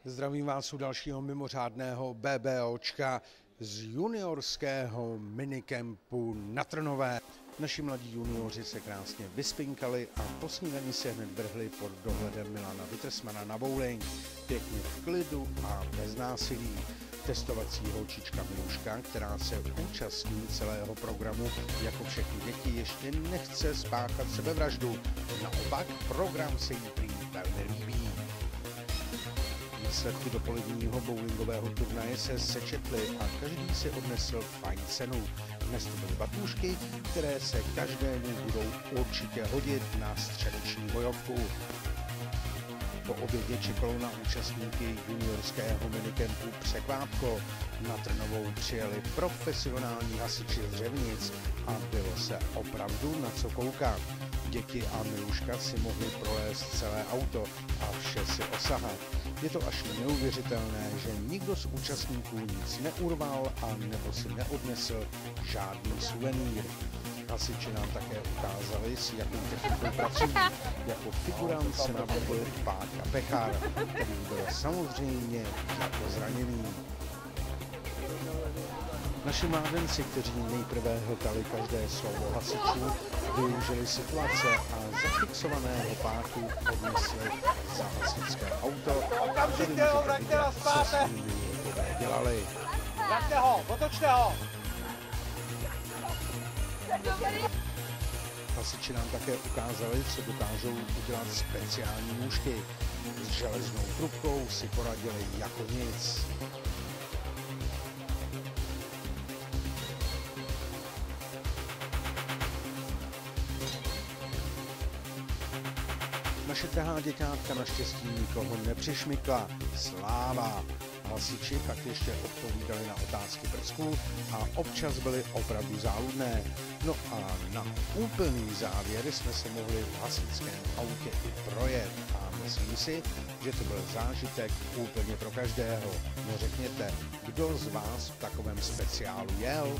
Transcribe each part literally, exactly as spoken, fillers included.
Zdravím vás u dalšího mimořádného BBOčka z juniorského minikempu na Trnové. Naši mladí junioři se krásně vyspinkali a po snídani se hned vrhli pod dohledem Milana Wittersmana na bowling. Pěkně v klidu a bez násilí. Testovací holčička Miluška, která se účastní celého programu jako všechny děti, ještě nechce spáchat sebevraždu. Naopak program se jí prý velmi líbí. Výsledky dopoledního bowlingového turnaje se sečetly a každý si odnesl fajn cenu. Dnes to byly batůžky, které se každému budou určitě hodit na středeční bojovku. Po obědě čekalo na účastníky juniorského minikempu překvápko. Na Trnovou přijeli profesionální hasiči z Řevnic a bylo se opravdu na co koukat. Děti a Miluška si mohli prolézt celé auto a vše si osahat. Je to až neuvěřitelné, že nikdo z účastníků nic neurval a nebo si neodnesl žádný suvenýr. Hasiči nám také ukázali, s jakou technikou pracují. Jako figurant se nabídl Páťa Pechar, který byl samozřejmě jako zraněný. Naši mládenci, kteří nejprve hltali každé slovo hasičů, využili situace a zafixovaného Páťu odnesli za hasičské auto, který můžete vidět, co s nimi dělali. Vraťte ho, otočte ho! Hasiči nám také ukázali, co dokážou udělat speciální nůžky. S železnou trubkou si poradili jako nic. Naše drahá děťátka naštěstí nikoho nepřišmykla. Sláva! Hasiči pak ještě odpovídali na otázky prsků a občas byly opravdu záludné. No a na úplný závěr jsme se mohli v hasičském autě i projet a myslím si, že to byl zážitek úplně pro každého. No řekněte, kdo z vás v takovém speciálu jel?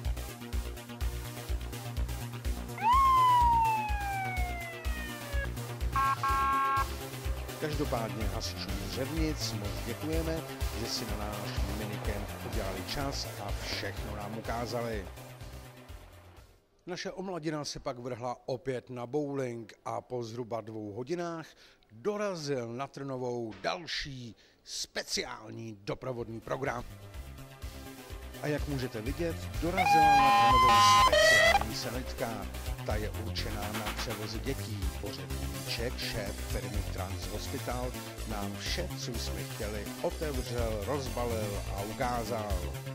Každopádně hasičům Řevnic moc děkujeme, že si na náš minikemp udělali čas a všechno nám ukázali. Naše omladina se pak vrhla opět na bowling a po zhruba dvou hodinách dorazil na Trnovou další speciální doprovodný program. A jak můžete vidět, dorazila na Trnovou speciální sanitka. Ta je určená na převozy dětí. Pořadníček, šéf firmy Trans Hospital, nám vše, co jsme chtěli, otevřel, rozbalil a ukázal.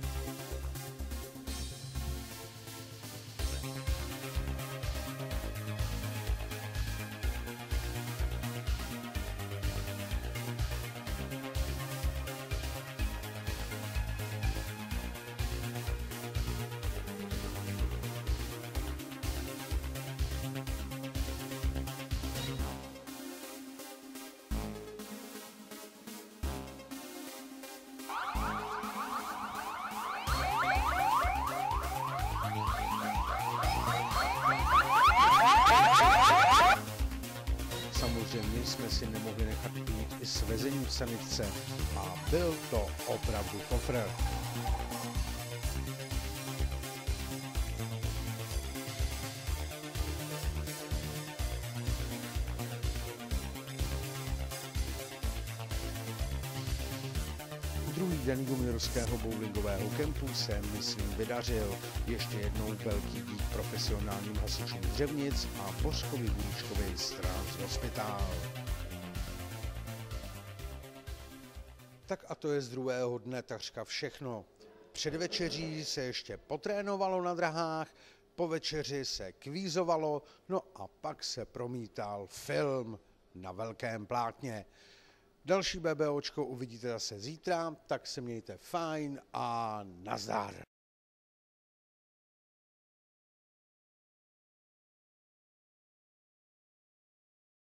Samozřejmě jsme si nemohli nechat jít i svezení v sanitce a byl to opravdu kofr. Druhý den juniorského bowlingového kempu se, myslím, vydařil. Ještě jednou velký dík profesionálním hasičům z Řevnic a Bořkovi Vůčkovi z Trans Hospital. Tak a to je z druhého dne takřka všechno. Před večeří se ještě potrénovalo na drahách, po večeři se kvízovalo, no a pak se promítal film na velkém plátně. Další BBOčko uvidíte zase zítra, tak se mějte fajn a nazdar.